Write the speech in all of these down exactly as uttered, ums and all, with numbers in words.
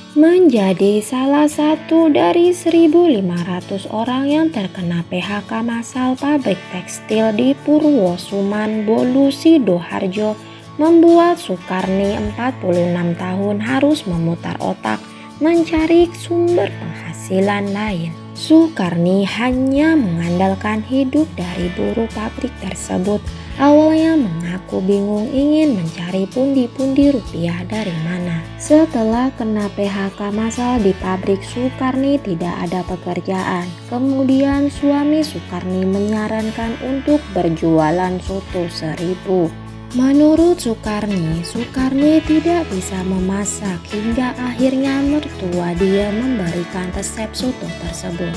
menjadi salah satu dari seribu lima ratus orang yang terkena P H K massal pabrik tekstil di Purwosuman, Bolu, Sidoarjo, membuat Sukarni empat puluh enam tahun harus memutar otak mencari sumber penghasilan lain. Sukarni hanya mengandalkan hidup dari buruh pabrik tersebut. Awalnya mengaku bingung ingin mencari pundi-pundi rupiah dari mana. Setelah kena P H K massal di pabrik, Sukarni tidak ada pekerjaan. Kemudian suami Sukarni menyarankan untuk berjualan soto seribu. Menurut Sukarni, Sukarni tidak bisa memasak hingga akhirnya mertua dia memberikan resep soto tersebut.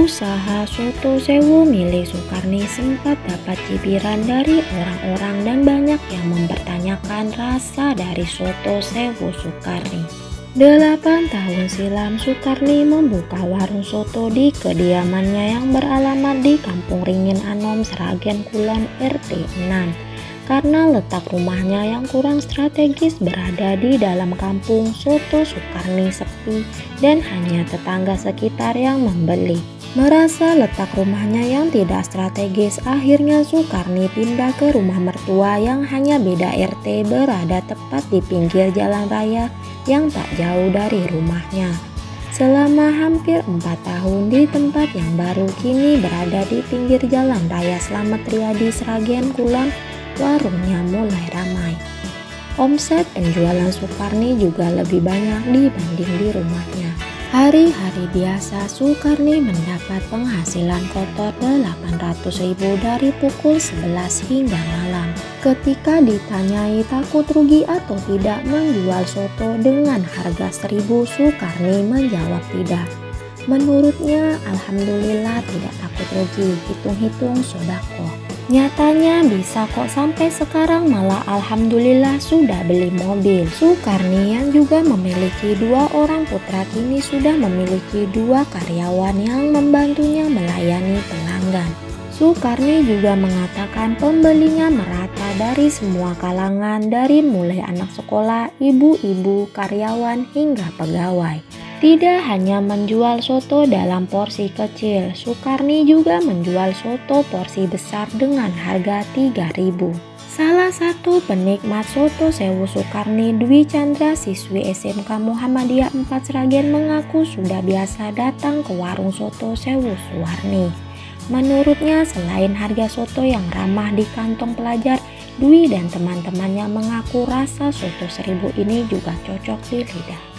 Usaha soto sewu milik Sukarni sempat dapat cibiran dari orang-orang dan banyak yang mempertanyakan rasa dari soto sewu Sukarni. Delapan tahun silam Sukarni membuka warung soto di kediamannya yang beralamat di Kampung Ringin Anom, Sragen Kulon, R T enam. Karena letak rumahnya yang kurang strategis berada di dalam kampung, soto Sukarni sepi dan hanya tetangga sekitar yang membeli. Merasa letak rumahnya yang tidak strategis, akhirnya Sukarni pindah ke rumah mertua yang hanya beda R T, berada tepat di pinggir jalan raya yang tak jauh dari rumahnya. Selama hampir empat tahun di tempat yang baru kini berada di pinggir jalan raya Slamet Riyadi, Sragen Kulon, warungnya mulai ramai. Omset penjualan Sukarni juga lebih banyak dibanding di rumahnya. Hari-hari biasa Sukarni mendapat penghasilan kotor delapan ratus ribu dari pukul sebelas hingga malam. Ketika ditanyai takut rugi atau tidak menjual soto dengan harga seribu, Sukarni menjawab tidak. Menurutnya alhamdulillah tidak takut rugi, hitung-hitung sodako. Nyatanya bisa kok sampai sekarang malah alhamdulillah sudah beli mobil. Sukarni yang juga memiliki dua orang putra kini sudah memiliki dua karyawan yang membantunya melayani pelanggan. Sukarni juga mengatakan pembelinya merata dari semua kalangan, dari mulai anak sekolah, ibu-ibu, karyawan hingga pegawai. Tidak hanya menjual soto dalam porsi kecil, Sukarni juga menjual soto porsi besar dengan harga tiga ribu. Salah satu penikmat soto sewu Sukarni, Dwi Chandra, siswi S M K Muhammadiyah empat Sragen, mengaku sudah biasa datang ke warung soto sewu Sukarni. Menurutnya selain harga soto yang ramah di kantong pelajar, Dwi dan teman-temannya mengaku rasa soto seribu ini juga cocok di lidah.